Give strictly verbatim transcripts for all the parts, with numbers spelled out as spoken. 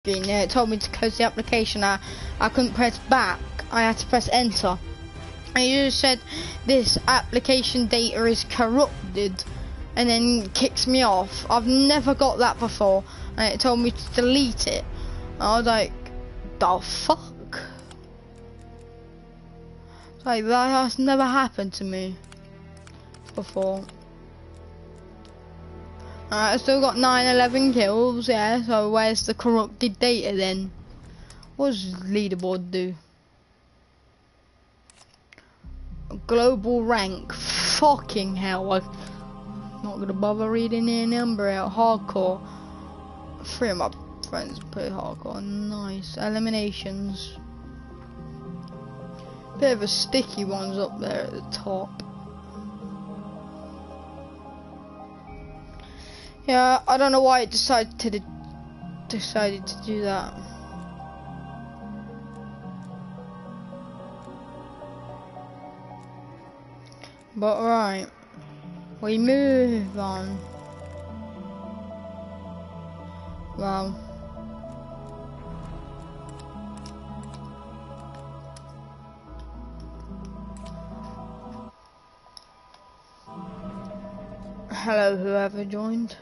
screen. Yeah, it told me to close the application. I, I couldn't press back. I had to press enter. And it just said this application data is corrupted, and then kicks me off. I've never got that before, and it told me to delete it. And I was like, the fuck? Like, that has never happened to me before. Alright, I still got nine eleven kills, yeah, so where's the corrupted data then? What does leaderboard do? Global rank. Fucking hell, I'm not gonna bother reading their number out. Hardcore. Three of my friends play hardcore. Nice. Eliminations. Bit of a sticky ones up there at the top. Yeah, I don't know why it decided to de decided to do that. But right, we move on. Well, hello, whoever joined.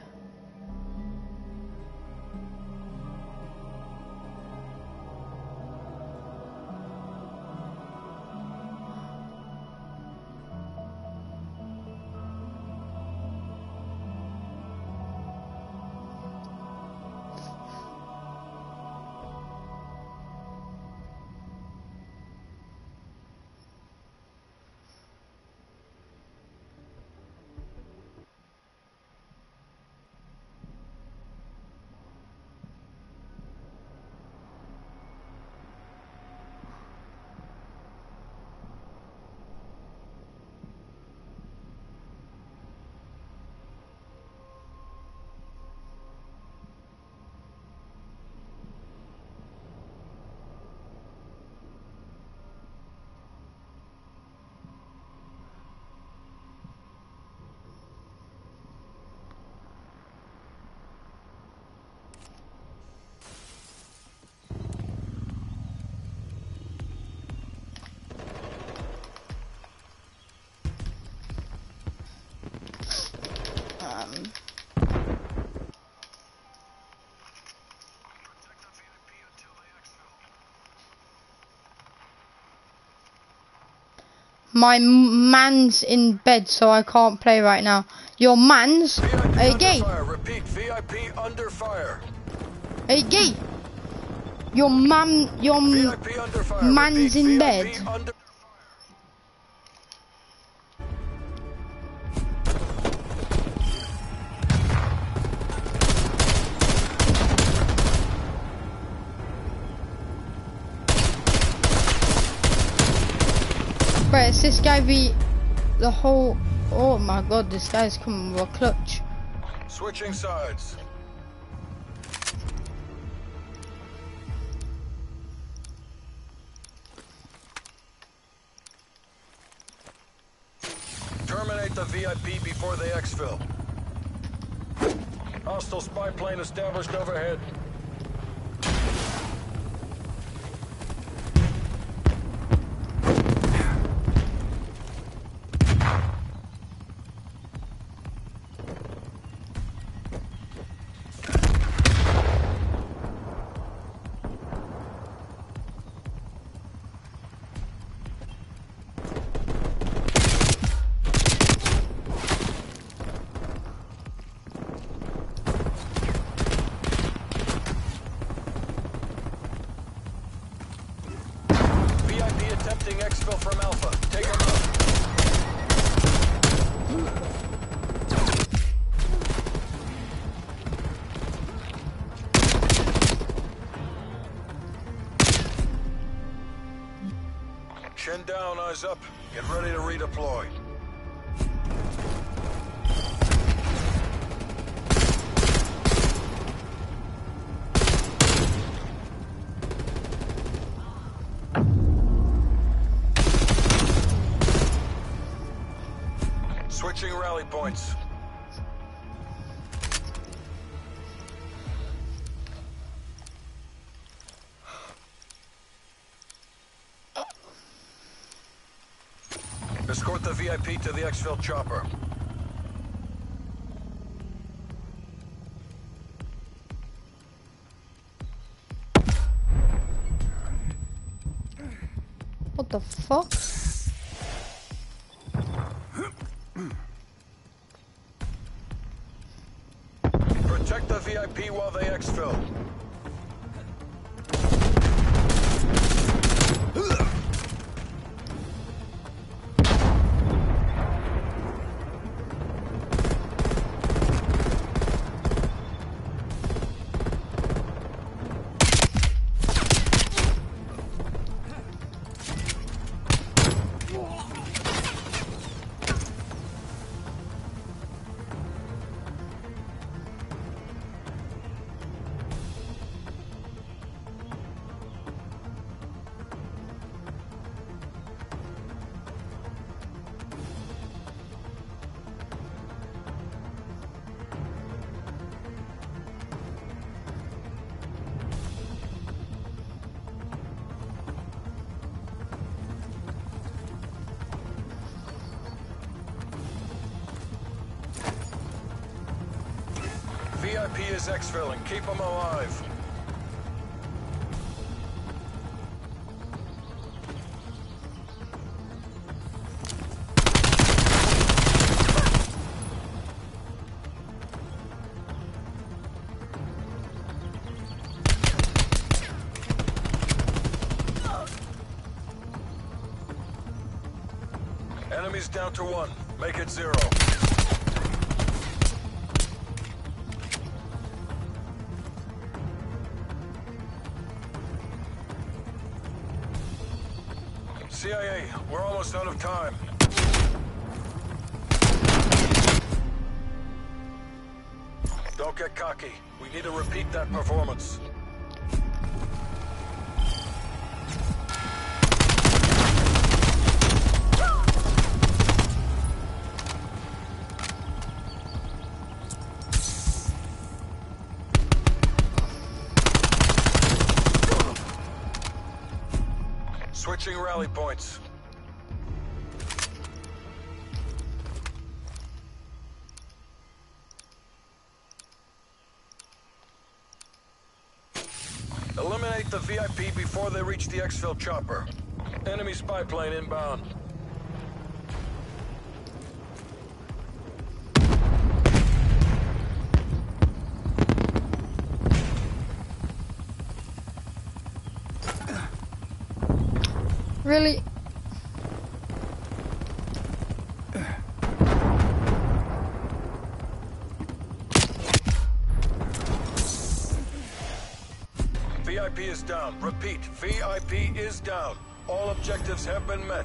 My man's in bed, so I can't play right now. Your man's? Hey, gay. Repeat, V I P under fire. Hey, gay. Your man, your man's in bed. Right, it's this guy be the whole. Oh my god, this guy's coming with a clutch. Switching sides. Terminate the V I P before they exfil. Hostile spy plane established overhead. Exfil from Alpha. Take him out. Chin down, eyes up. Get ready to redeploy. Switching rally points. Escort the V I P to the exfil chopper. What the fuck? Protect the V I P while they exfil. V I P is exfilling. Keep them alive. Enemies down to one. Make it zero. C I A, we're almost out of time. Don't get cocky. We need to repeat that performance. Switching rally points. Eliminate the V I P before they reach the exfil chopper. Enemy spy plane inbound. Really? V I P is down. Repeat, V I P is down. All objectives have been met.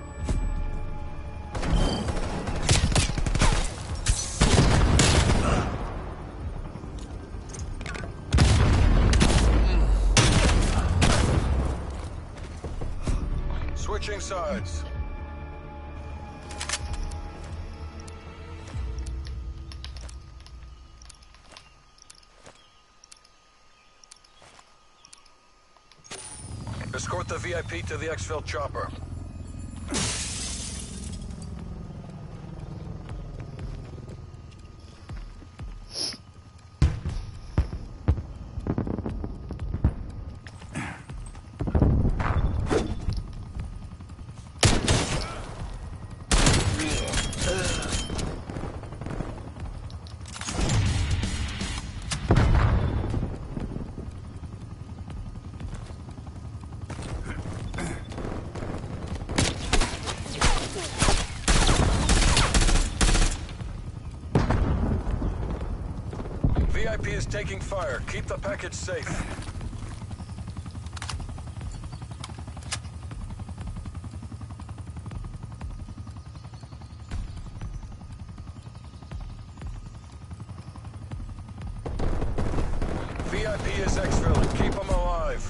Switching sides. Escort the V I P to the exfil chopper. V I P is taking fire. Keep the package safe. V I P is exfilling. Keep them alive.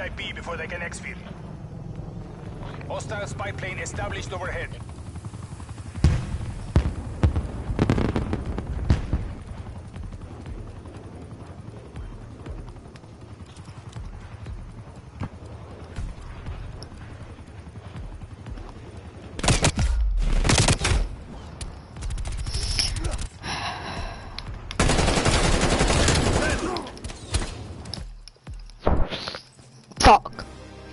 V I P before they can exfil. Hostile spy plane established overhead. Fuck.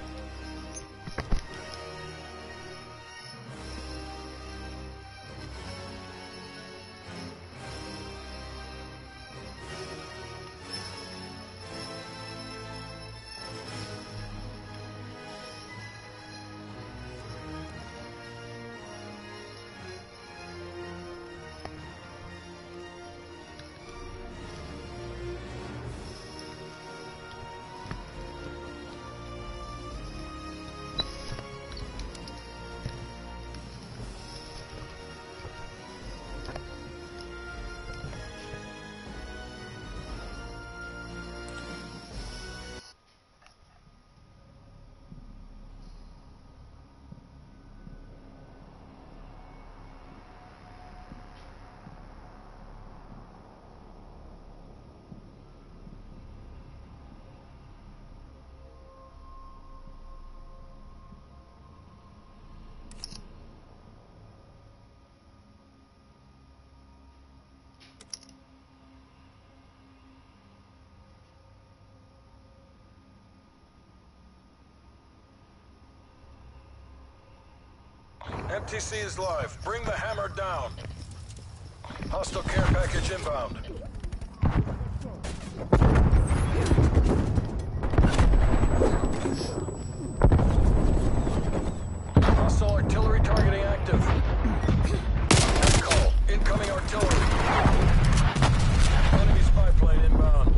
M T C is live. Bring the hammer down. Hostile care package inbound. Hostile artillery targeting active. Net call. Incoming artillery. Enemy spy plane inbound.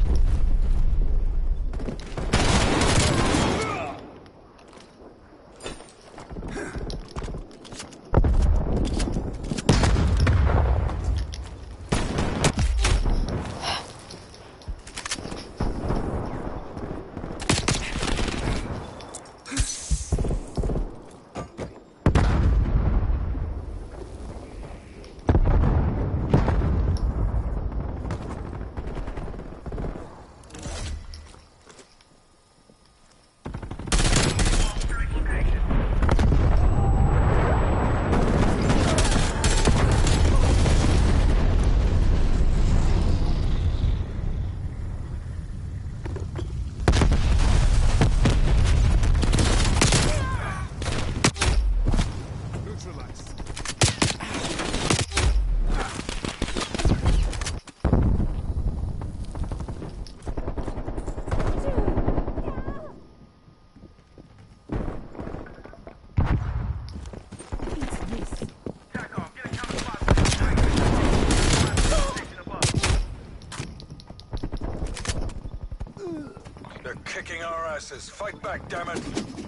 They're kicking our asses. Fight back, damn it!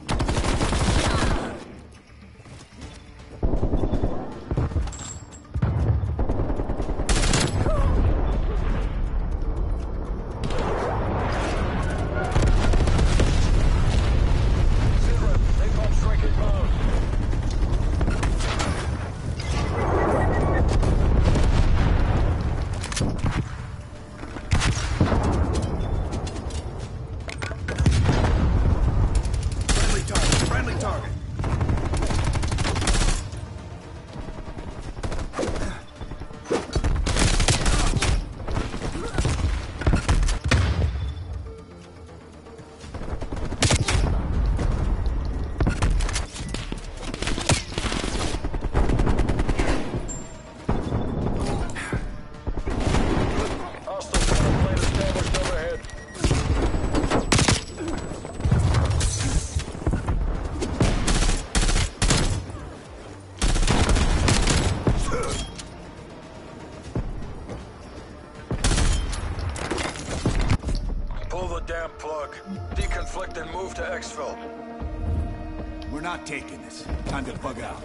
Damn plug. Deconflict and move to exfil. We're not taking this. Time to bug out.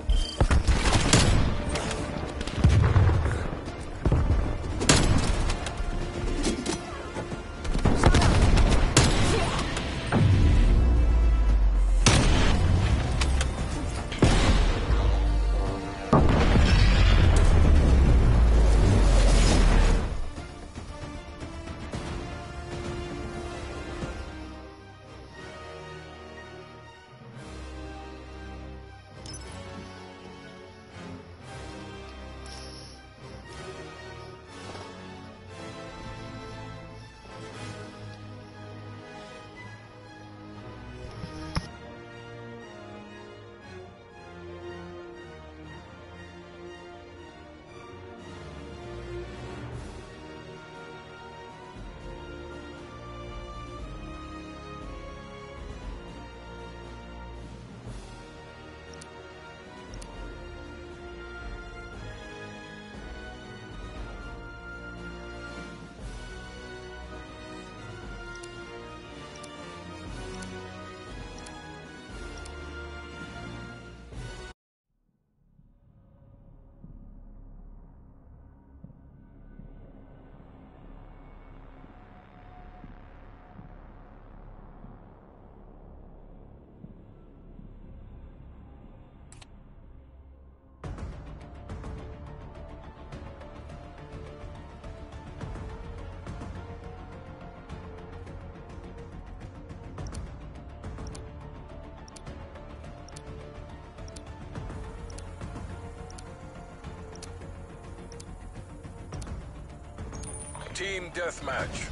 Team deathmatch.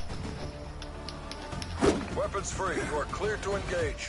Weapons free. You are clear to engage.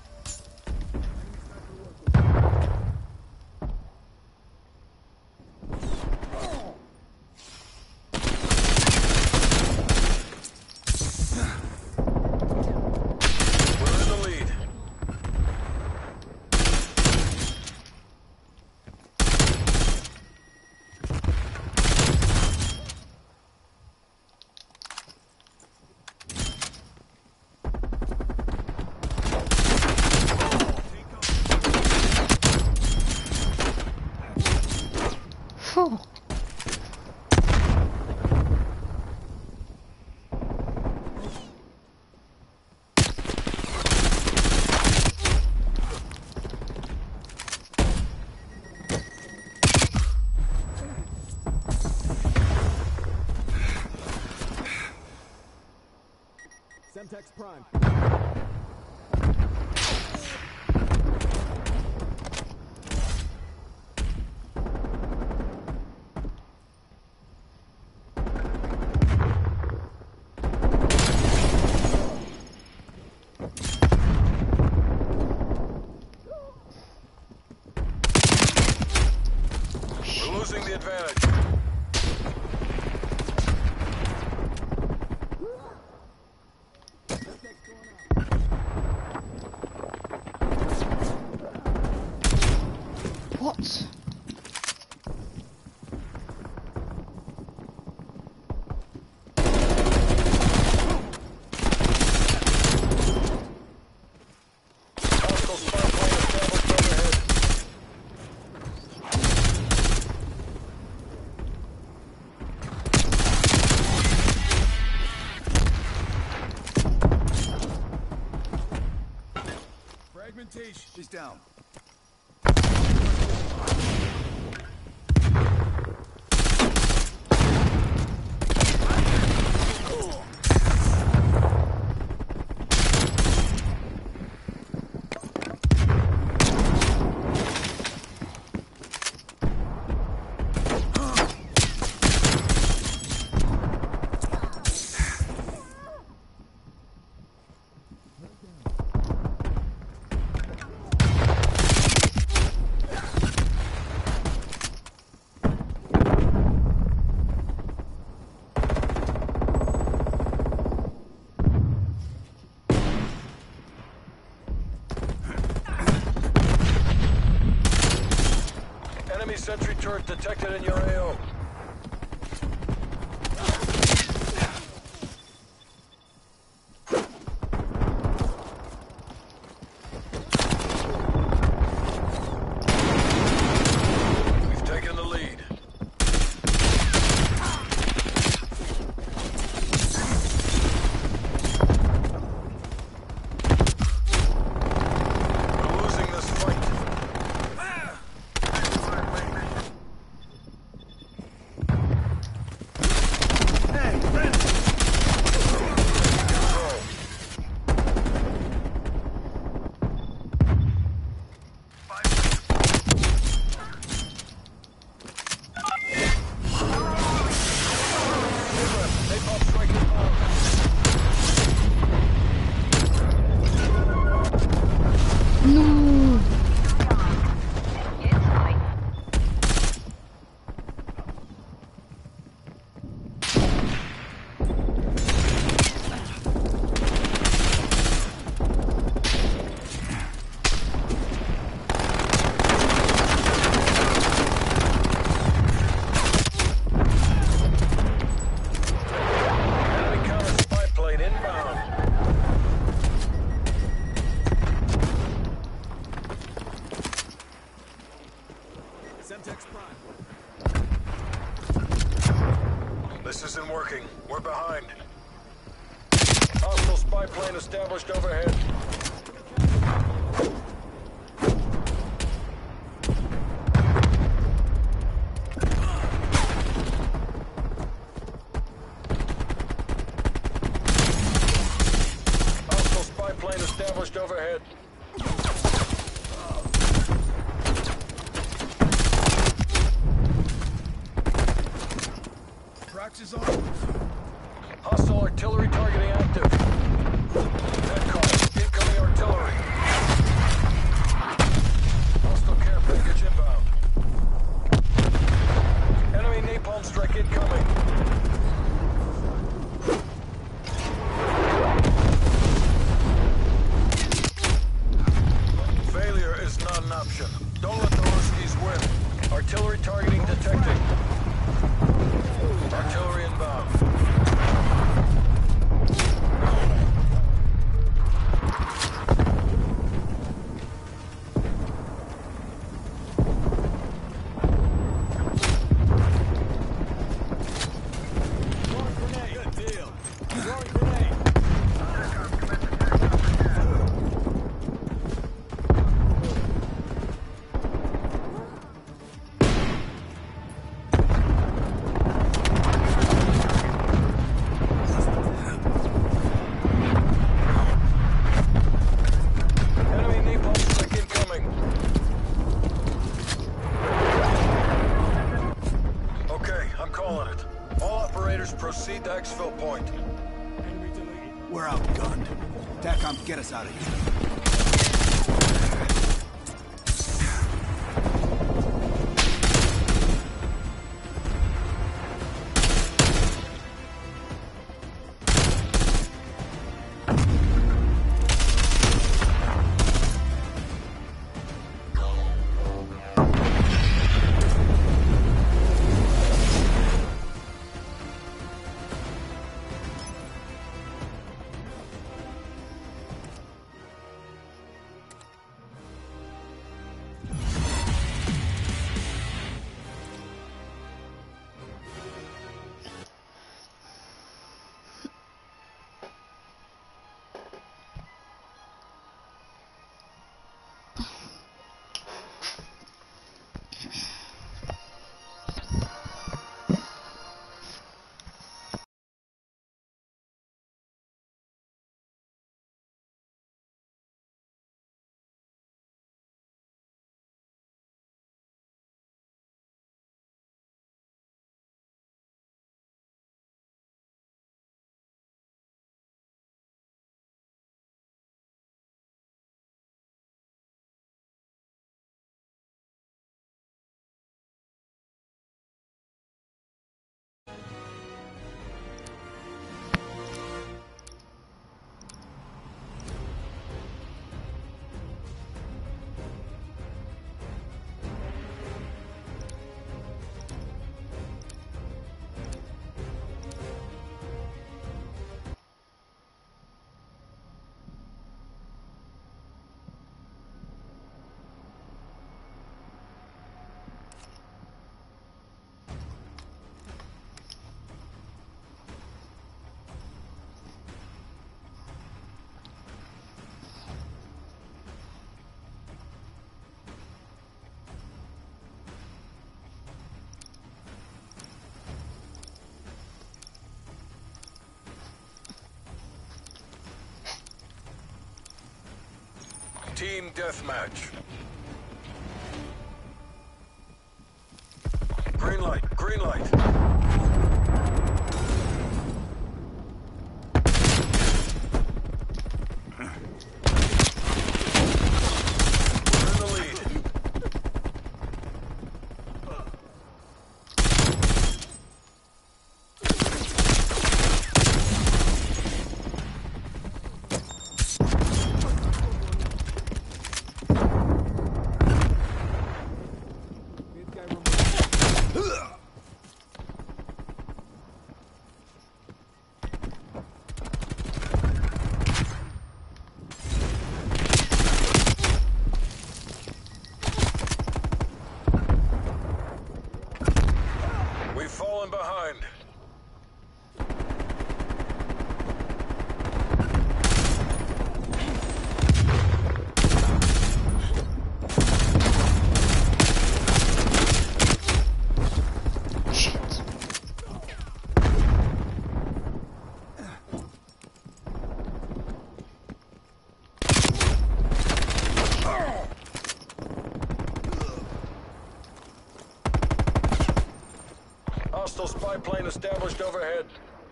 Phew. Semtex Prime. We're losing the advantage. What? Hostile spy plane established overhead. Fragmentation. He's down. Enemy sentry turret detected in your A O. We've taken the lead. We're losing this fight. No. Enemy counter spy plane inbound. Semtex Prime. This isn't working. We're behind. Hostile spy plane established overhead. Hostile spy plane established overhead. Praxis on. to exfil point. Enemy deleted. We're outgunned. TACOM, get us out of here. Team deathmatch. Green light, green light. We're in the lead. We've fallen behind. Shit. Hostile spy plane established overhead.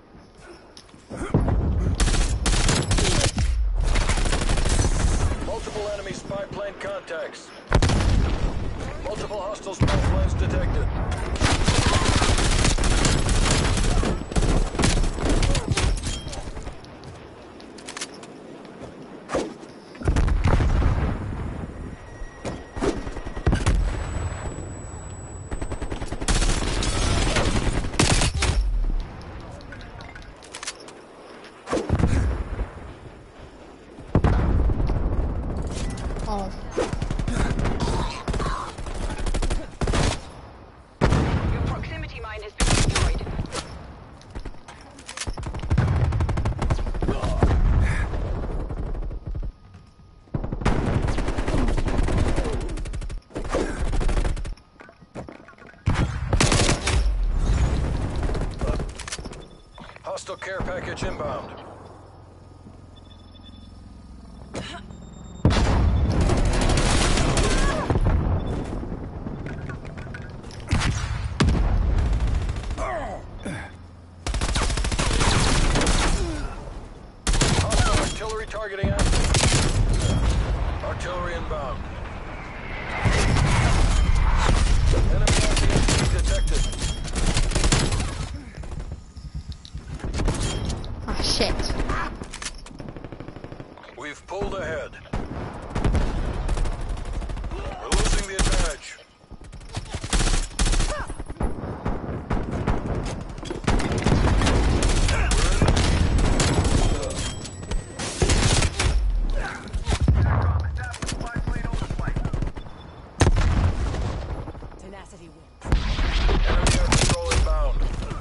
Multiple enemy spy plane contacts. Multiple hostile spy planes detected. Oh. Your proximity mine has been destroyed. Hostile care package inbound. Enemy air patrol inbound.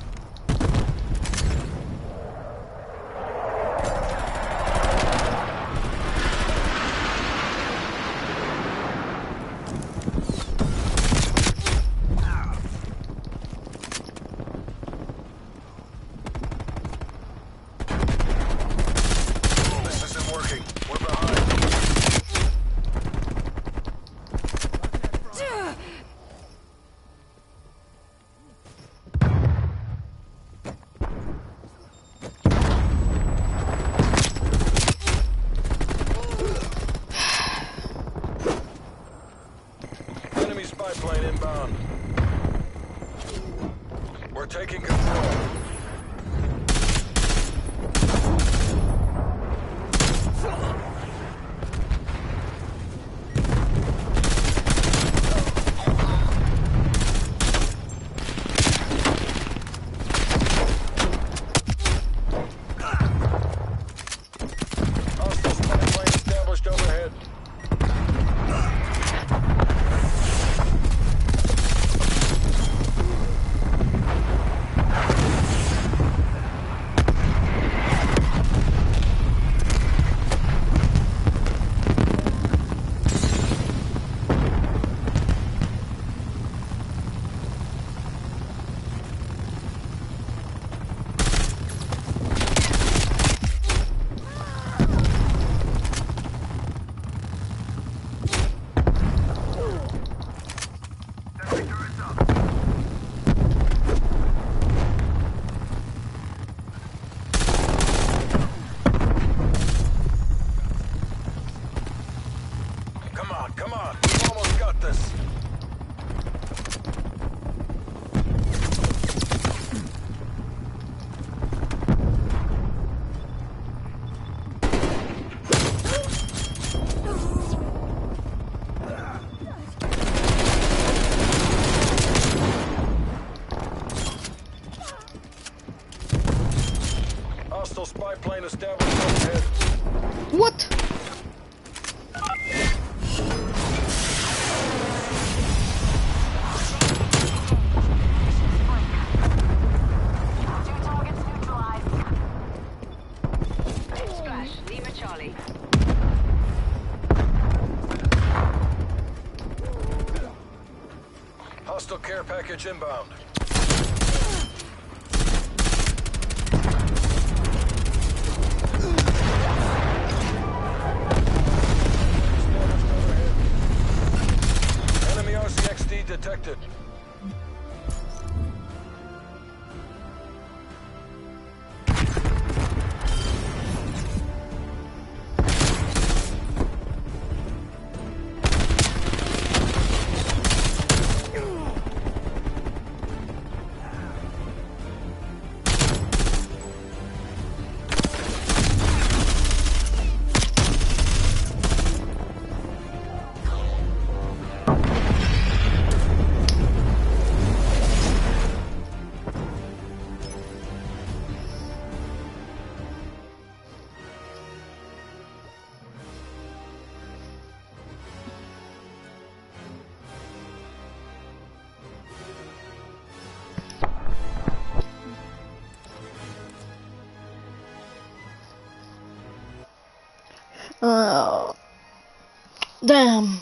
This isn't working. We're behind. Enemy spy plane inbound. We're taking control. Hostile spy plane established overhead. Come on, come on. We've almost got this. Hostile spy plane established overhead. What? Two targets neutralized. Splash, Lima Charlie. Hostile care package inbound. Enemy R C X D detected. Oh, damn.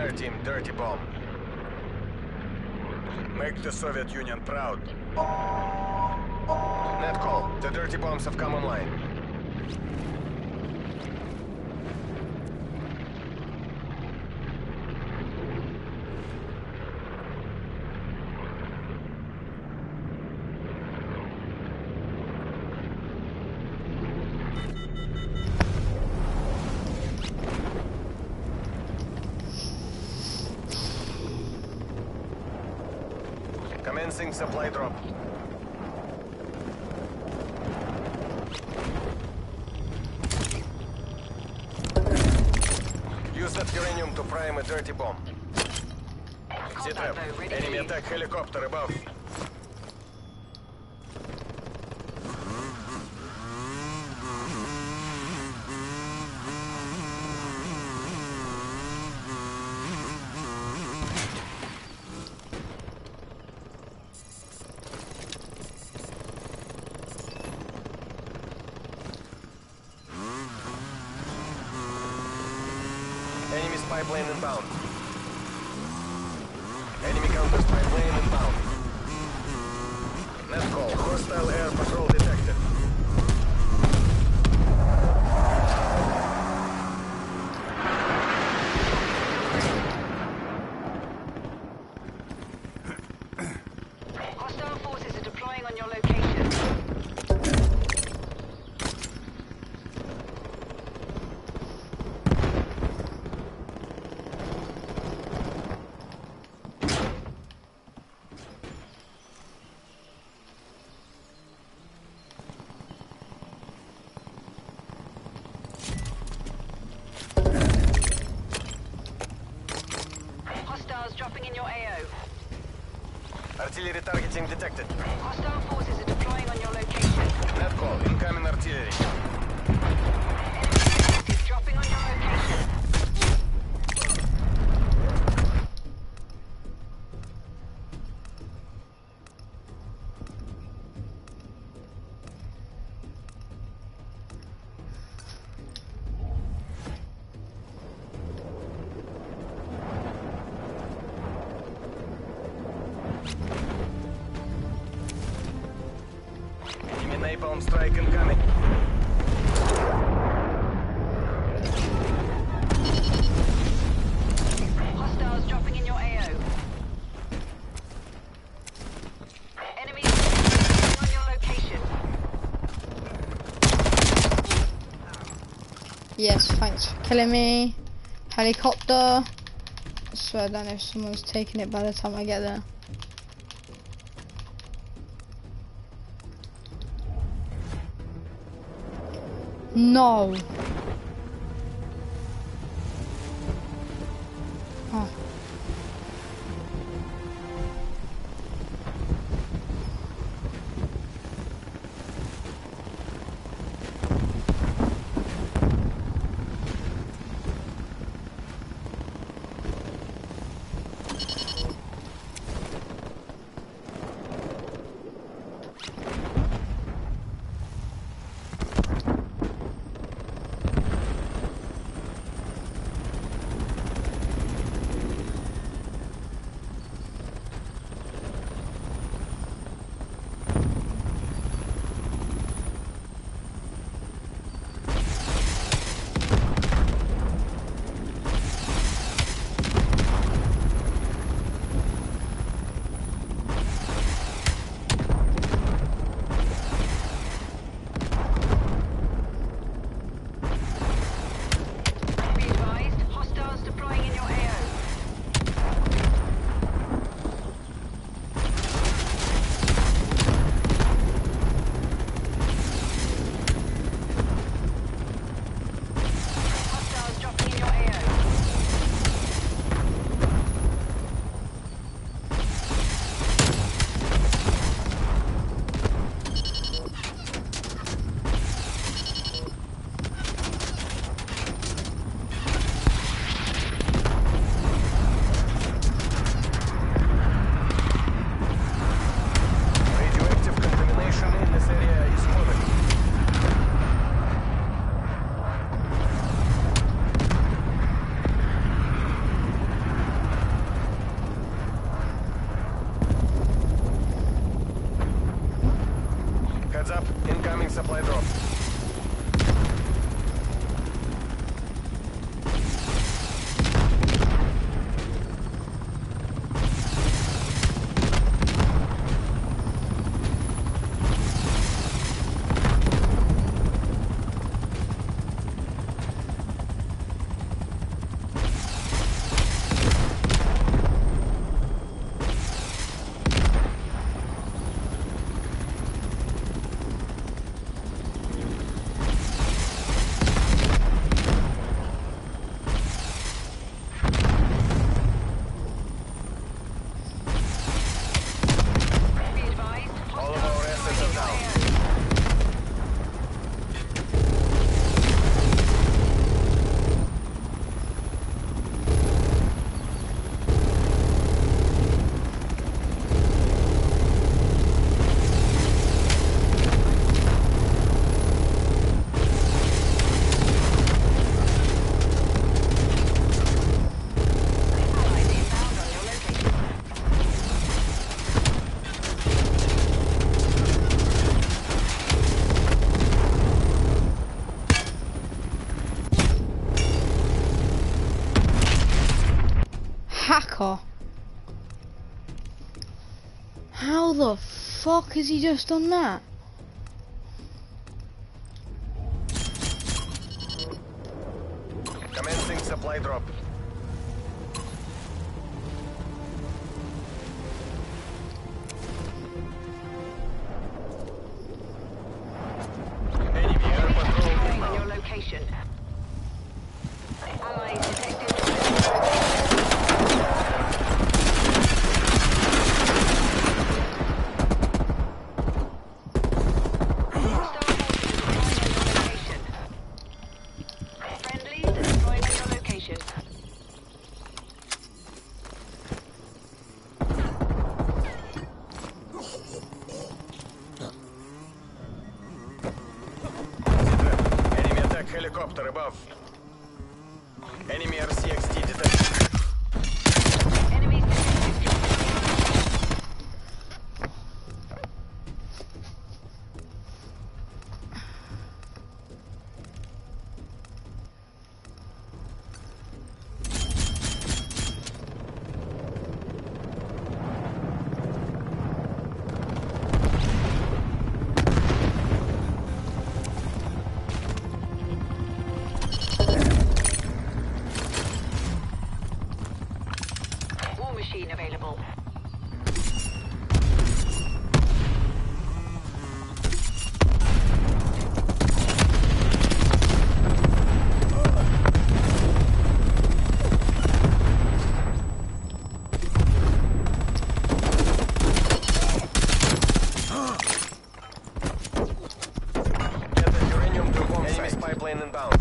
Fire team, dirty bomb. Make the Soviet Union proud. Net call. The dirty bombs have come online. Commencing supply drop. Use that uranium to prime a dirty bomb. Z-Trap, enemy attack helicopter above. Enemy spy plane inbound. Enemy counter spy plane inbound. Net call. Hostile air patrol detected. Hostile forces are deploying on your location. Hostiles dropping in your A O. Artillery targeting detected. Hostile forces are deploying on your location. Net call. Incoming artillery. Enemy forces dropping on your location. Enemy napalm strike incoming. Hostiles dropping in your A O. Enemies dropping on your location. Yes, thanks for killing me. Helicopter. I swear I don't know if someone's taking it by the time I get there. No. Oh. supply drop. Hacker. How the fuck has he just done that? Commencing supply drop. Enemy air patrol Deploying on your inbound. location. Allies detected. Enemy attack helicopter above. Enemy R C X T detected. Enemies detected. War machine available. Get the uranium to bomb site. Enemy's pipeline inbound.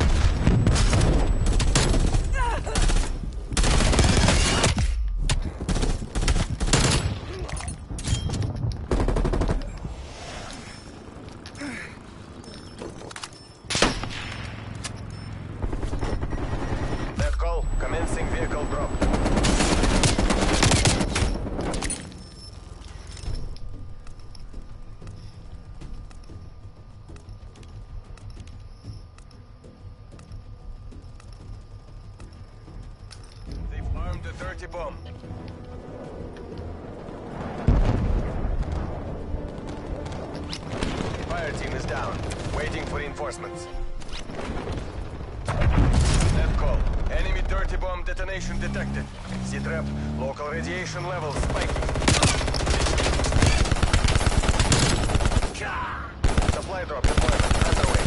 Net call. Commencing vehicle drop. They've armed the dirty bomb. Fire team is down. Waiting for reinforcements. Net call. Enemy dirty bomb detonation detected. C-trap. Local radiation levels spiking. Supply drop deployment underway.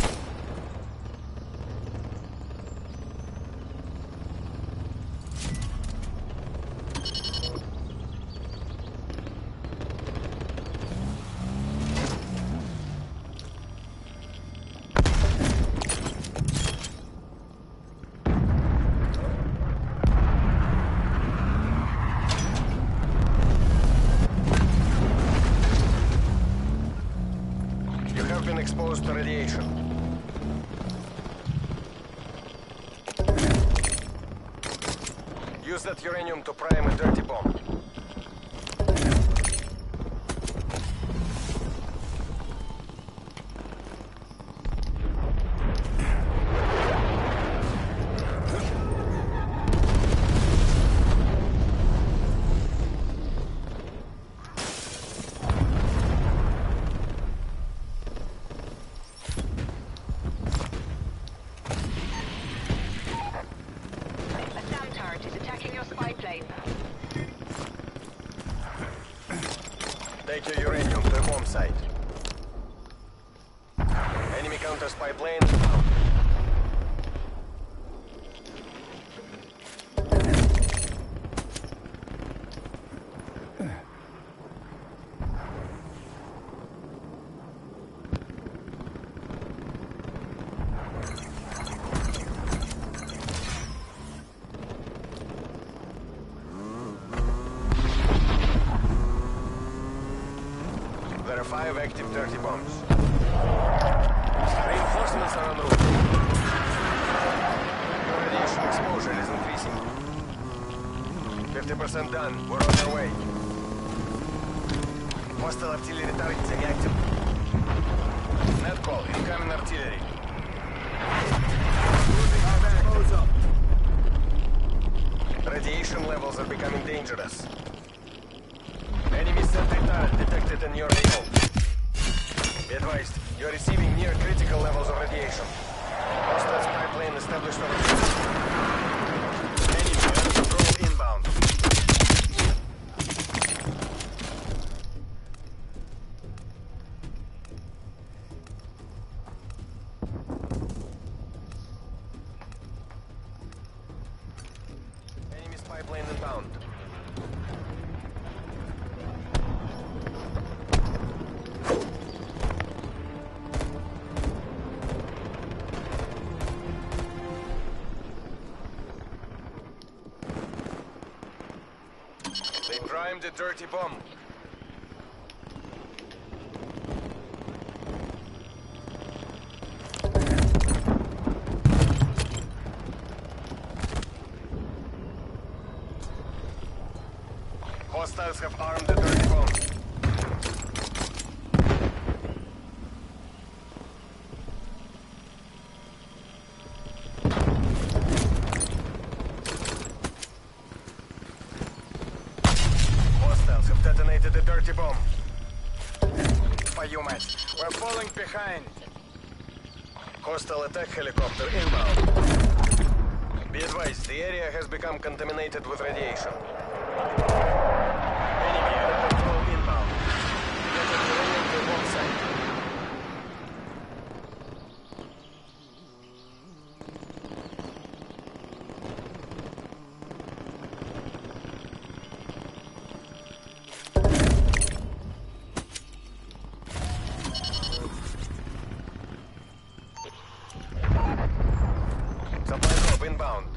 You have been exposed to radiation. Use that uranium to prime a dirty bomb. Take your uranium to the bomb site. Enemy counter spy plane found. There are five active dirty bombs. Reinforcements are en route. Radiation exposure is increasing. fifty percent done. We're on our way. Hostile artillery targets inactive. Net call. Incoming artillery. Close up. Radiation levels are becoming dangerous. Enemy sentry turret detected in your A O. Be advised, you are receiving near critical levels of radiation. Hostile spy plane established on enemy air control inbound. Enemy spy plane inbound. They primed the dirty bomb. Hostiles have armed the dirty bomb. Hostiles have detonated the dirty bomb. Твою мать, we're falling behind. Hostile attack helicopter inbound. Be advised, the area has become contaminated with radiation. Enemy air control inbound. Get the uranium to the bomb site. Supply drop inbound.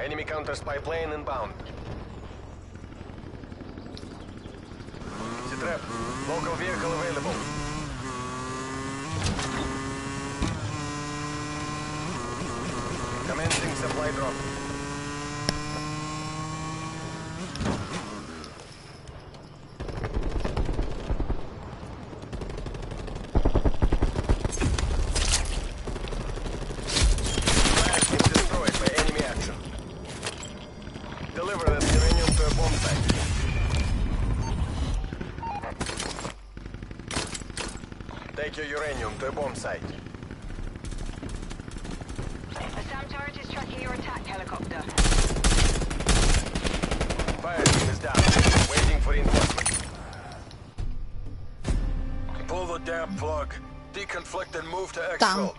Enemy counter spy plane inbound. Trap. Local vehicle available. Commencing supply drop. Flag is destroyed by enemy action. Deliver that uranium to a bomb site. Take your uranium to a bomb site. A SAM turret is tracking your attack helicopter. Fire team is down. Waiting for reinforcements. Pull the damn plug. Deconflict and move to Damn. exfil.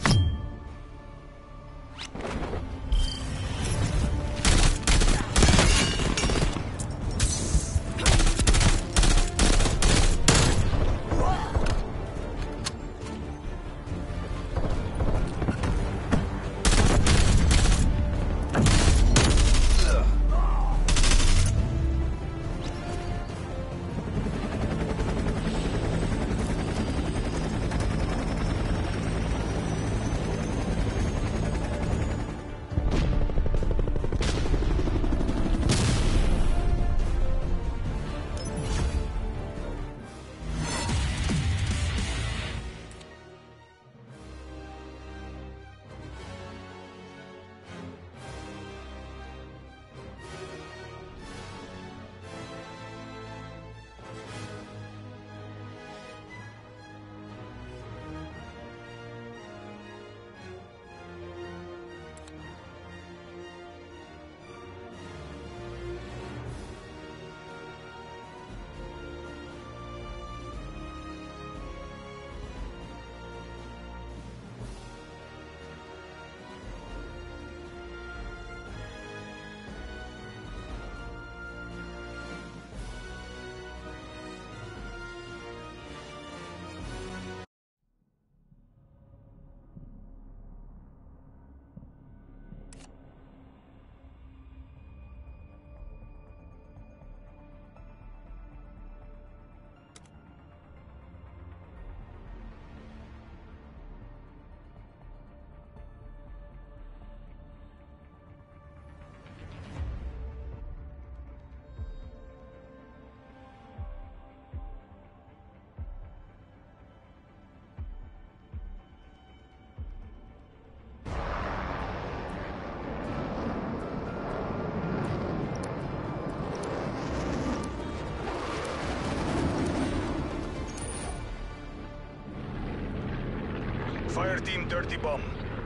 Fire team Dirty Bomb.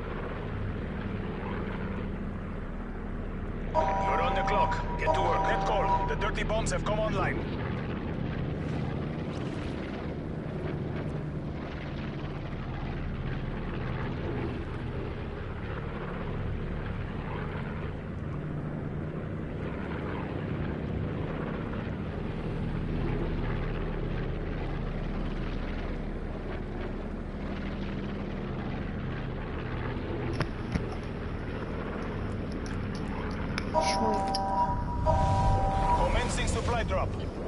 You're on the clock. Get to work. Good call. The Dirty Bombs have come online. Sweet. Commencing supply drop.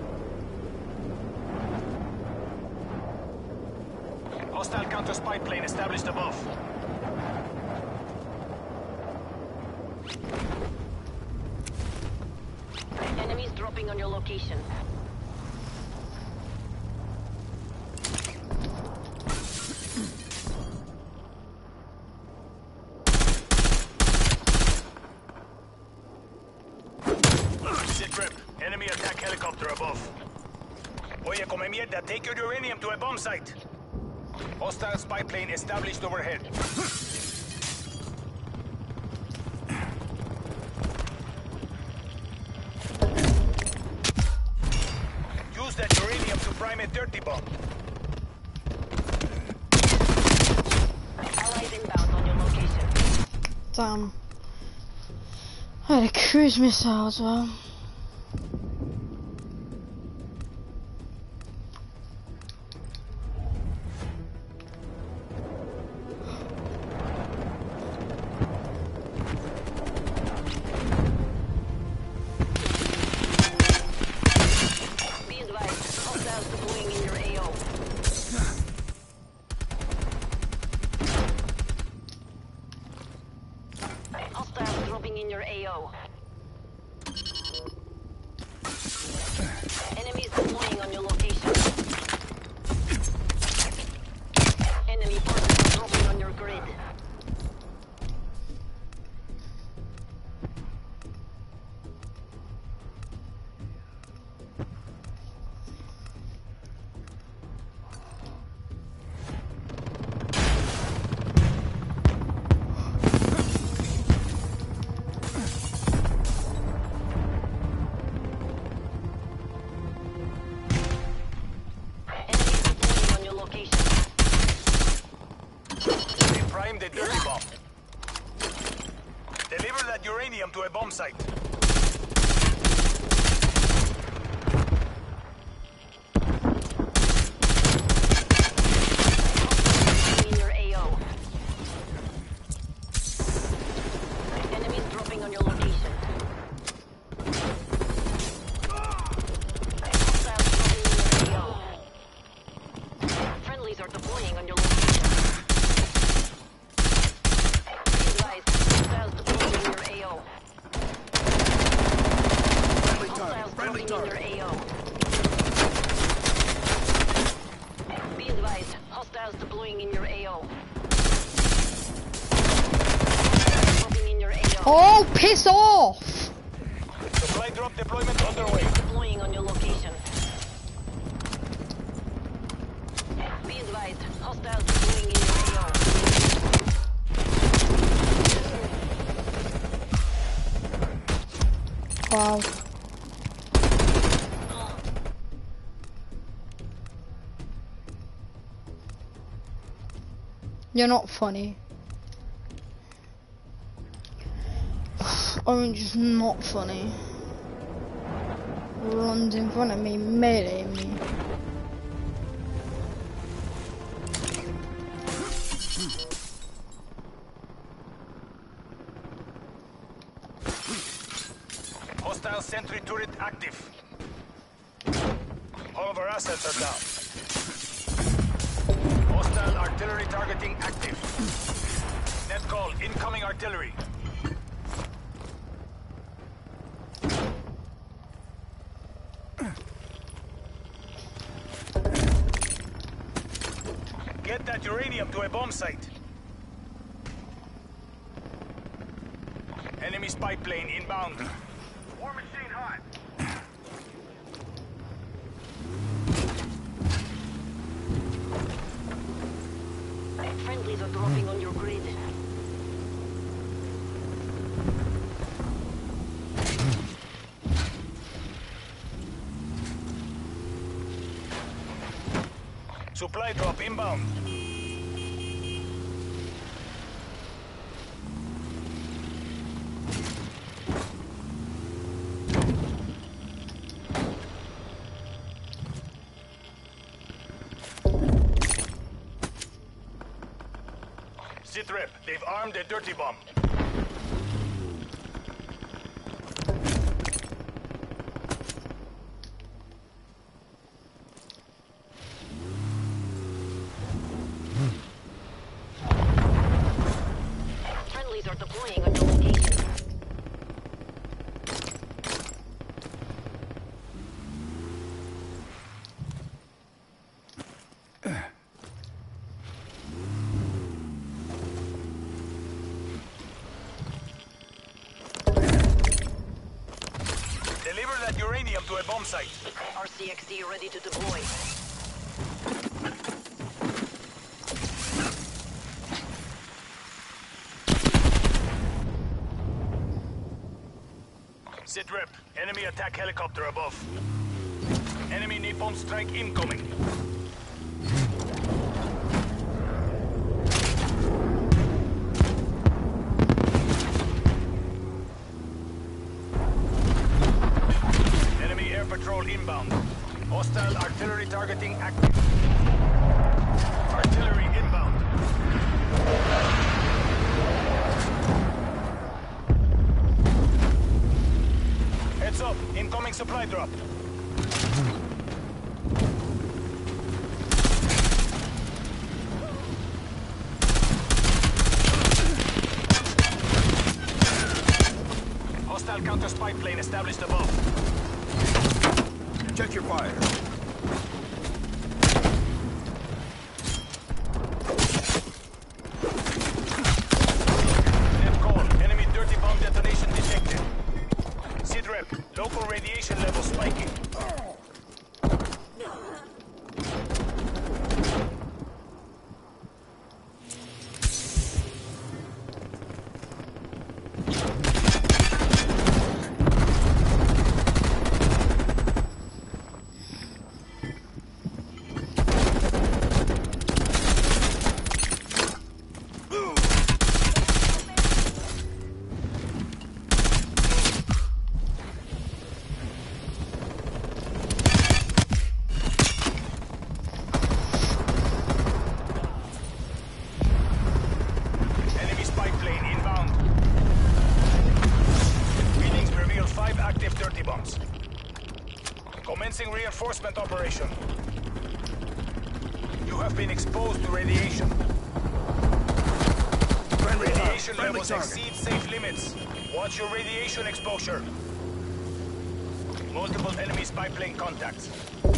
Hostile counter spy plane established above. Enemies dropping on your location. Sit rep. Enemy attack helicopter above. Oye, come mierda. Take your uranium to a bomb site. Hostile spy plane established overhead. Use that uranium to prime a dirty bomb. Allies inbound on your location. Damn. I had a cruise missile as well. bomb site. In your A O. Enemies dropping on your location. Hostiles dropping in your A O. Friendlies are deploying on your location. Be advised, hostiles deploying in your A O. Hostiles dropping in your A O. Be advised, hostiles deploying in your A O. Dropping in your A O. Oh, piss off! Supply drop deployment underway. Deploying on your location. Be advised, hostiles deploying in your A O. Wow. You're not funny. Orange is not funny. Runs in front of me, melee me. Hostile sentry turret active. All of our assets are down. Hostile artillery targeting active. Net call, incoming artillery. Get that uranium to a bomb site. Enemy spy plane inbound. War machine hot. Friendlies are dropping on your grid. Supply drop inbound. Sit rep, they've armed a dirty bomb. Friendlies are deploying on your location. Deliver that uranium to a bomb site. R C X D ready to deploy. Sit rep, enemy attack helicopter above. Enemy napalm strike incoming. Enemy air patrol inbound. Hostile artillery targeting active. Artillery inbound. Heads up, incoming supply drop. Hostile counter spy plane established above. Check your fire. Net call, enemy dirty bomb detonation detected. Sit rep, local radiation level spiking. five active dirty bombs. Commencing reinforcement operation. You have been exposed to radiation. Friendly target. Radiation Friendly levels target. exceed safe limits. Watch your radiation exposure. Multiple enemy spy plane contacts.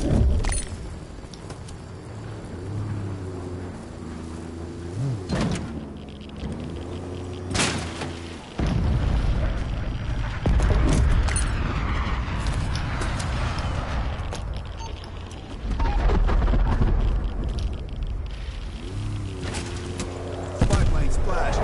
Spy plane splashed.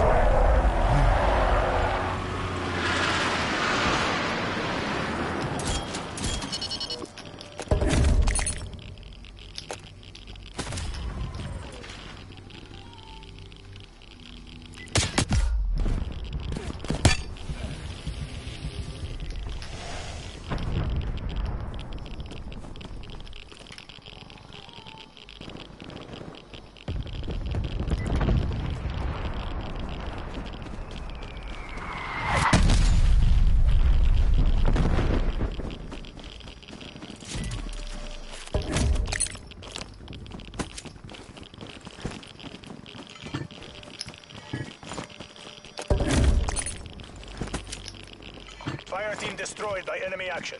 Fire team destroyed by enemy action.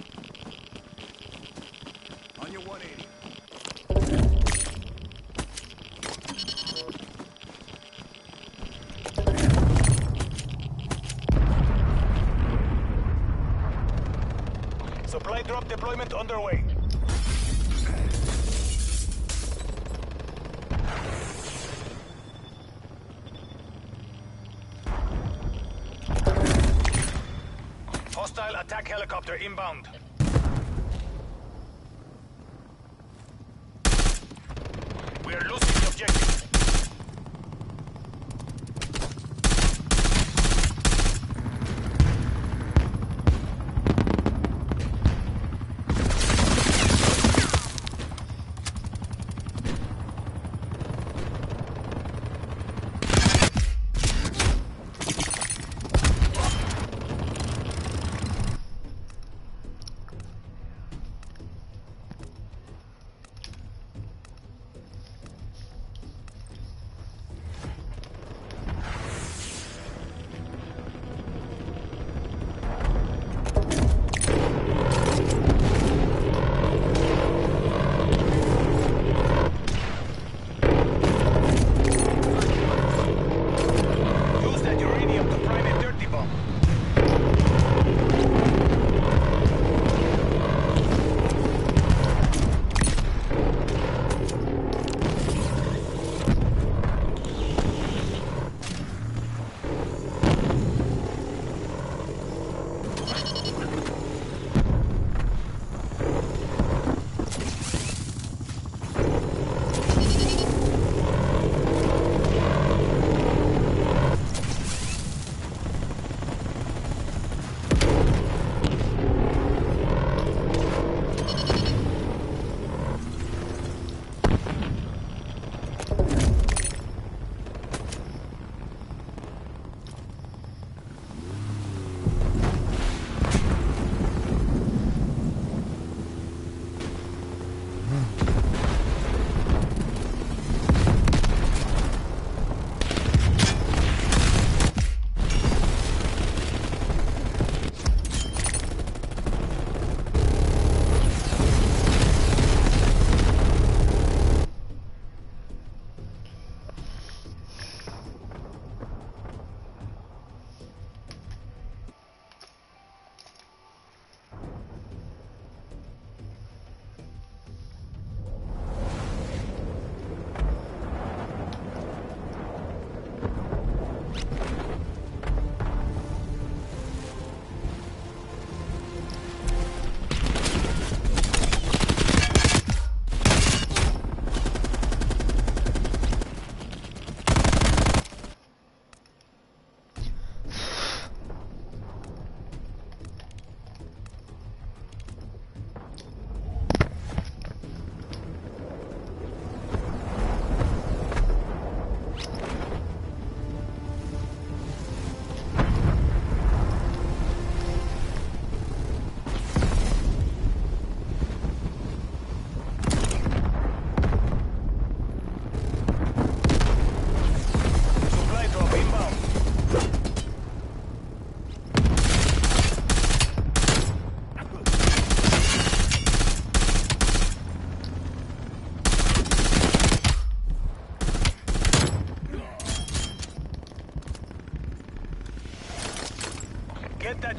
On your one eighty. Supply drop deployment underway. Hostile attack helicopter inbound. We are losing the objective.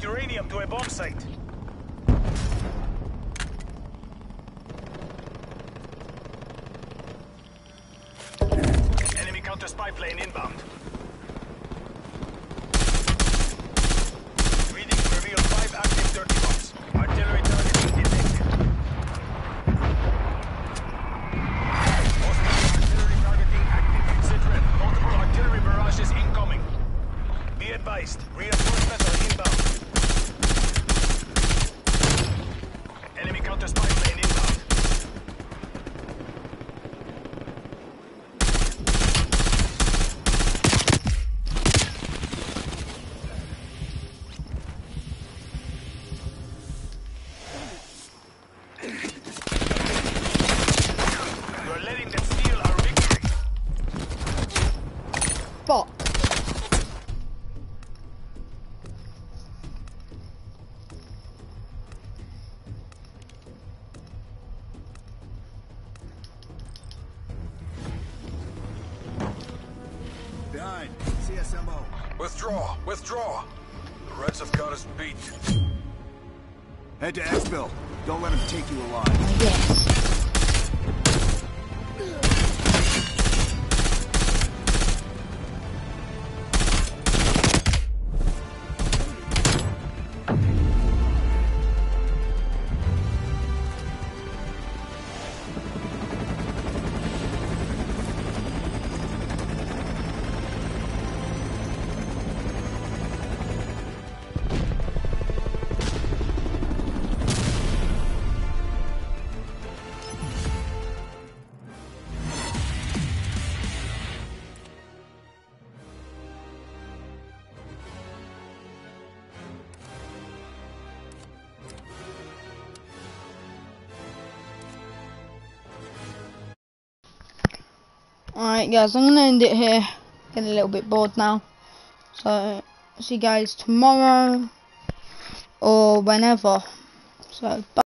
get uranium to a bomb site. Enemy counter spy plane inbound. Reading revealed five active dirty bombs. Artillery targeting detected. Hostile artillery targeting active. Sit rep. Multiple artillery barrages incoming. Be advised, reinforcements are inbound. Enemy counter spy plane inbound. You are letting them steal our victory. Fuck. Behind. C S M O. Withdraw, withdraw. The Reds have got us beat. Head to Exfil. Don't let him take you alive. Yes. Alright guys, I'm gonna end it here. Getting a little bit bored now. So see you guys tomorrow or whenever. So bye.